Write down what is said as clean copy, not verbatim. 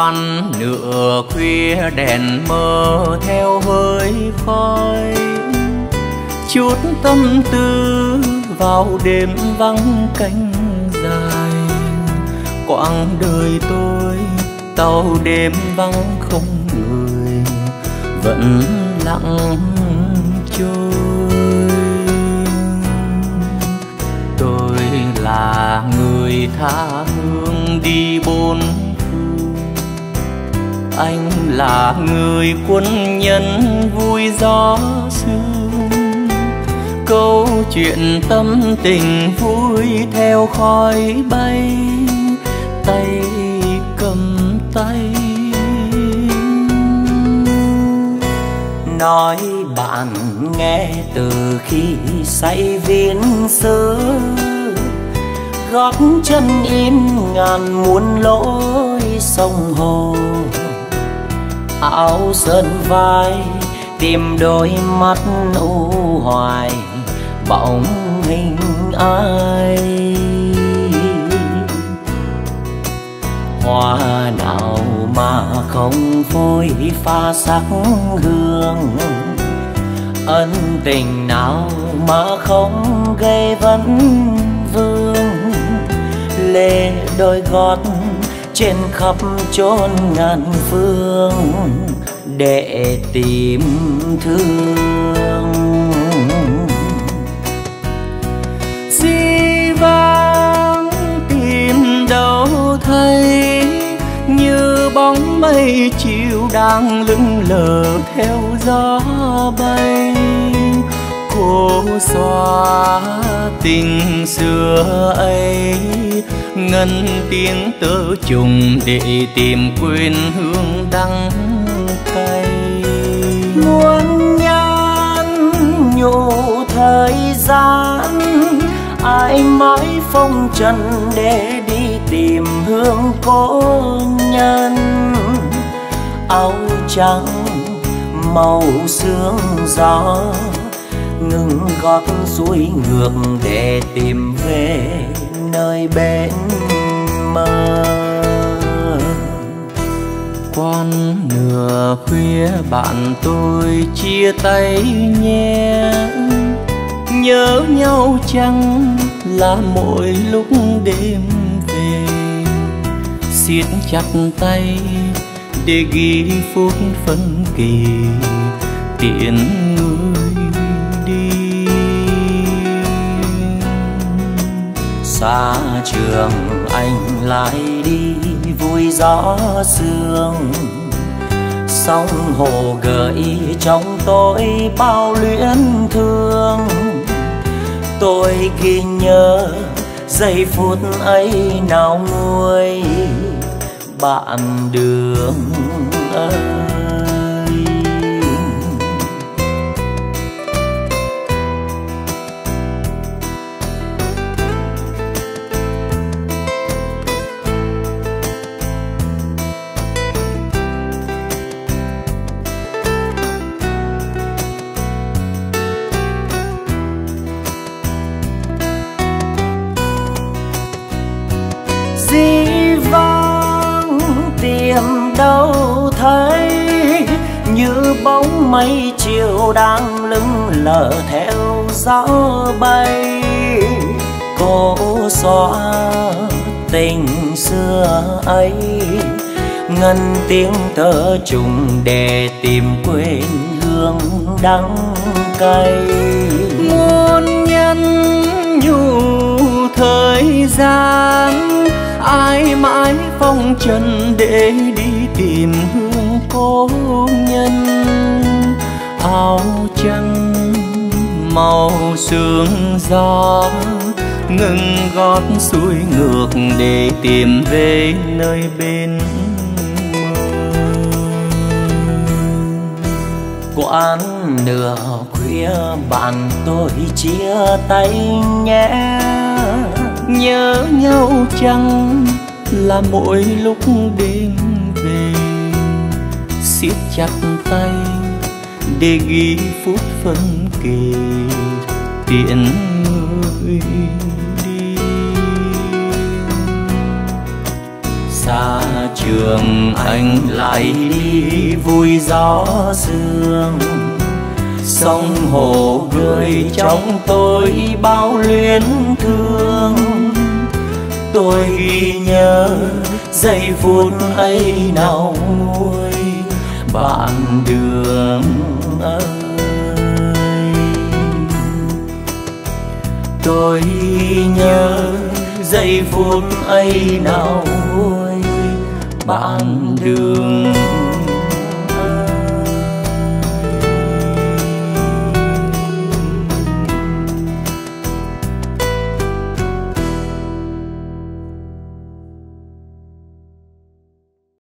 Quan nửa khuya đèn mơ theo hơi khói, chút tâm tư vào đêm vắng cánh dài. Quãng đời tôi tàu đêm vắng không người, vẫn lặng trôi. Tôi là người tha hương đi bốn phương, anh là người quân nhân vui gió sương. Câu chuyện tâm tình vui theo khói bay, tay cầm tay. Nói bạn nghe từ khi say viên sứ, gót chân in ngàn muôn lối sông hồ. Áo sơn vai tìm đôi mắt u hoài, bóng hình ai. Hoa nào mà không phôi pha sắc hương, ân tình nào mà không gây vấn vương. Lê đôi gót trên khắp chốn ngàn phương để tìm thương. Dĩ vãng tìm đâu thấy, như bóng mây chiều đang lững lờ theo gió bay. Cô xóa tình xưa ấy, ngân tiếng tơ trùng để tìm quên hương đắng cay. Muôn nhan nhủ thời gian, ai mãi phong trần để đi tìm hương cố nhân. Áo trắng màu sương gió, ngừng gót xuôi ngược để tìm về nơi bên mơ. Quan nửa khuya bạn tôi chia tay nhé, nhớ nhau chăng là mỗi lúc đêm về. Siết chặt tay để ghi phút phân kỳ, tiễn người đi. Xa trường anh lại đi vui gió sương, sông hồ gợi trong tôi bao luyến thương. Tôi ghi nhớ giây phút ấy nào nguôi bạn đường ơi. Dĩ vãng tìm đâu thấy, như bóng mây chiều đang lững lờ theo gió bay. Cô xóa tình xưa ấy, ngân tiếng tơ trùng để tìm quên hương đắng cay. muôn nhân nhủ thời gian, ai mãi phong trần để đi tìm hương cố nhân. Áo trắng màu sương gió, ngừng gót xuôi ngược để tìm về nơi bên mơ. Quãng nửa khuya bạn tôi chia tay nhé, nhớ nhau chăng là mỗi lúc đêm về. Siết chặt tay để ghi phút phân kỳ, tiễn người đi. xa trường anh lại đi vui gió sương. Sông hồ gửi trong tôi bao luyến thương. Tôi ghi nhớ giây phút ấy nào nguôi bạn đường ơi. Tôi nhớ giây phút ấy nào nguôi bạn đường.